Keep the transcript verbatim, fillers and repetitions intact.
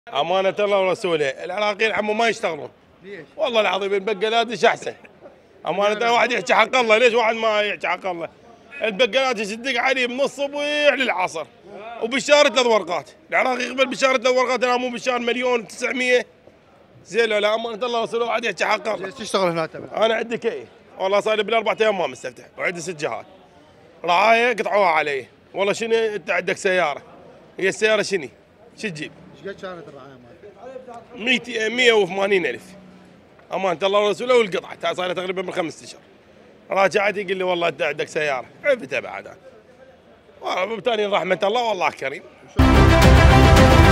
امانه الله ورسوله العراقيين عمو ما يشتغلون. ليش؟ والله العظيم البقالات ايش احسن. امانه الله واحد يحكي حق الله، ليش واحد ما يحكي حق الله؟ البقالات يصدق عليه من الصبح للعصر وبشاره ثلاث ورقات، العراقي يقبل بشاره ثلاث ورقات، انا مو بشار مليون وتسعمية. زين لا امانه الله ورسوله واحد يحكي حق الله. ليش تشتغل هنا انت؟ انا عندي كيف والله صار لي بالاربع ايام ما مستفتح، وعندي ست جهات رعايه قطعوها علي. والله شنو انت عندك سياره؟ هي السياره شنو؟ شو تجيب؟ ايش قد كانت الرعايه مالك؟ مئة وثمانين ألف امانه الله ورسوله، والقطعه صار لها تقريبا من خمس اشهر. راجعت يقول لي والله انت عندك سياره، عرفتها بعد انا. والله بالتالي رحمه الله والله كريم.